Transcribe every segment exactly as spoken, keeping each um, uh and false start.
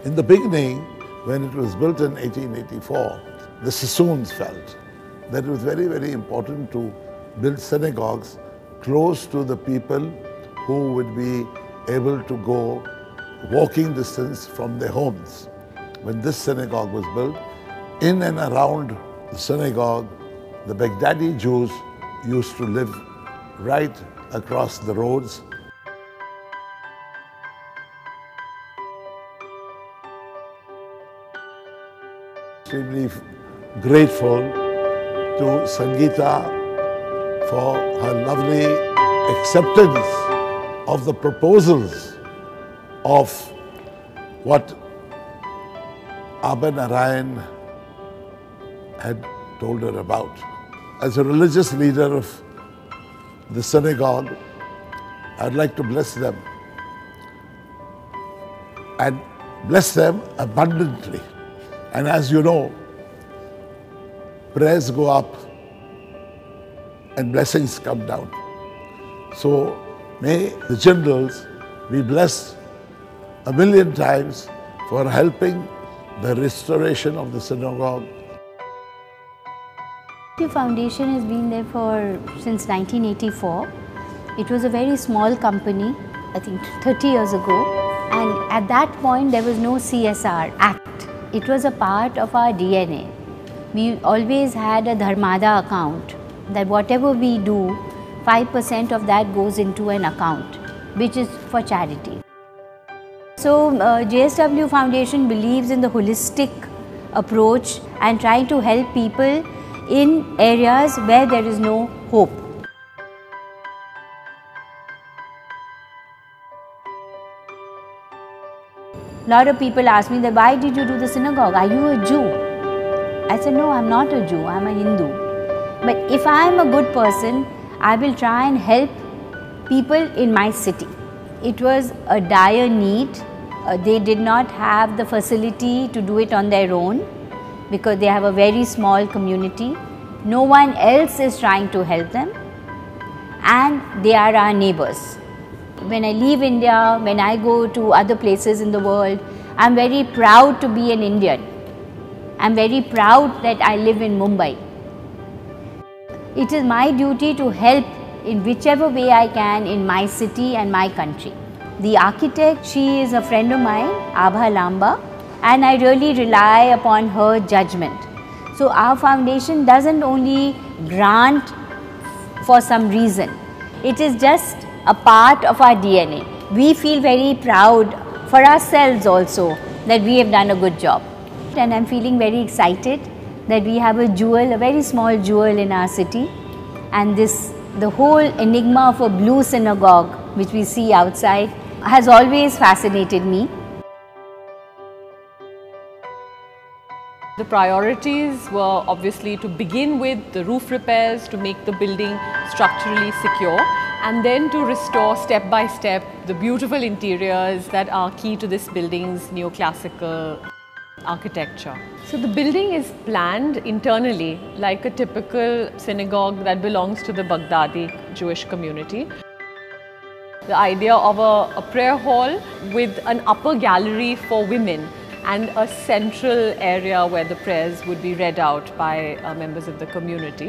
In the beginning, when it was built in eighteen eighty-four, the Sassoons felt that it was very, very important to build synagogues close to the people who would be able to go walking distance from their homes. When this synagogue was built, in and around the synagogue, the Baghdadi Jews used to live right across the roads. Extremely grateful to Sangita for her lovely acceptance of the proposals of what Abba Narayan had told her about. As a religious leader of the synagogue, I'd like to bless them and bless them abundantly. And as you know, prayers go up and blessings come down. So may the Jindals be blessed a million times for helping the restoration of the synagogue. The foundation has been there for since nineteen eighty-four. It was a very small company, I think thirty years ago, and at that point there was no C S R Act. It was a part of our D N A. We always had a Dharmada account, that whatever we do, five percent of that goes into an account, which is for charity. So uh, J S W Foundation believes in the holistic approach and trying to help people in areas where there is no hope. A lot of people ask me that, why did you do the synagogue? Are you a Jew? I said, no, I'm not a Jew, I'm a Hindu. But if I'm a good person, I will try and help people in my city. It was a dire need. Uh, they did not have the facility to do it on their own because they have a very small community. No one else is trying to help them, and they are our neighbors. When I leave India, when I go to other places in the world, I'm very proud to be an Indian. I'm very proud that I live in Mumbai. It is my duty to help in whichever way I can in my city and my country. The architect, she is a friend of mine, Abha Lamba, and I really rely upon her judgment. So our foundation doesn't only grant for some reason. It is just a part of our D N A. We feel very proud for ourselves also that we have done a good job. And I'm feeling very excited that we have a jewel, a very small jewel in our city. And this, the whole enigma of a blue synagogue, which we see outside, has always fascinated me. The priorities were obviously to begin with the roof repairs, to make the building structurally secure, and then to restore step by step the beautiful interiors that are key to this building's neoclassical architecture. So the building is planned internally like a typical synagogue that belongs to the Baghdadi Jewish community. The idea of a, a prayer hall with an upper gallery for women and a central area where the prayers would be read out by uh, members of the community.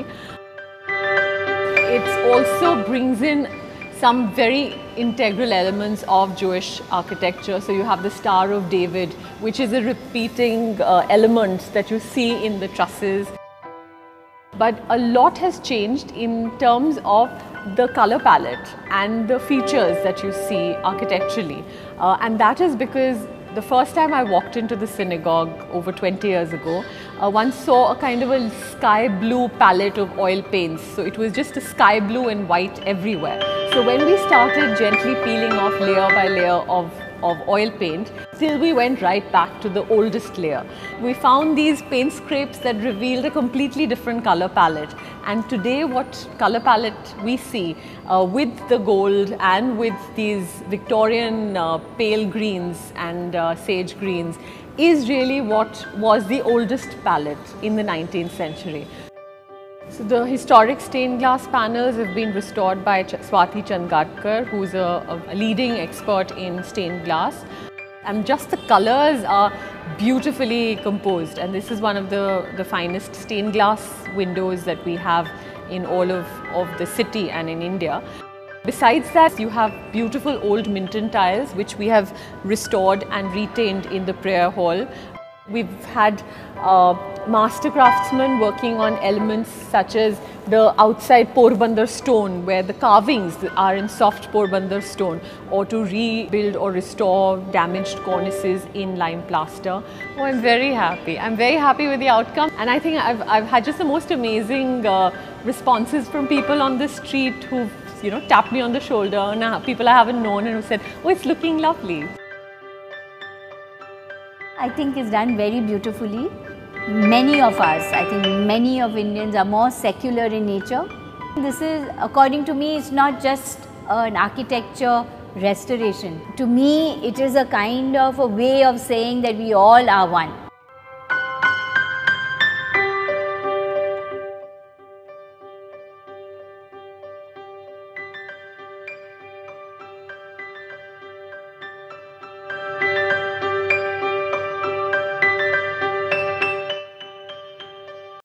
It also brings in some very integral elements of Jewish architecture. So you have the Star of David, which is a repeating uh, element that you see in the trusses. But a lot has changed in terms of the color palette and the features that you see architecturally. Uh, and that is because the first time I walked into the synagogue over twenty years ago, uh, one saw a kind of a sky blue palette of oil paints. So it was just a sky blue and white everywhere. So when we started gently peeling off layer by layer of, of oil paint, still we went right back to the oldest layer. We found these paint scrapes that revealed a completely different color palette. And today what color palette we see uh, with the gold and with these Victorian uh, pale greens and uh, sage greens is really what was the oldest palette in the nineteenth century. So the historic stained glass panels have been restored by Ch Swati Changatkar, who's a, a leading expert in stained glass. And just the colors are beautifully composed, and this is one of the, the finest stained glass windows that we have in all of, of the city and in India. Besides that, you have beautiful old Minton tiles which we have restored and retained in the prayer hall. We've had uh, master craftsmen working on elements such as the outside Porbandar stone, where the carvings are in soft Porbandar stone, or to rebuild or restore damaged cornices in lime plaster. Oh, I'm very happy. I'm very happy with the outcome, and I think I've, I've had just the most amazing uh, responses from people on the street who've, you know, tapped me on the shoulder, and uh, people I haven't known, and who said, "Oh, it's looking lovely." I think it's done very beautifully. Many of us, I think many of Indians are more secular in nature. This is, according to me, it's not just an architecture restoration. To me, it is a kind of a way of saying that we all are one.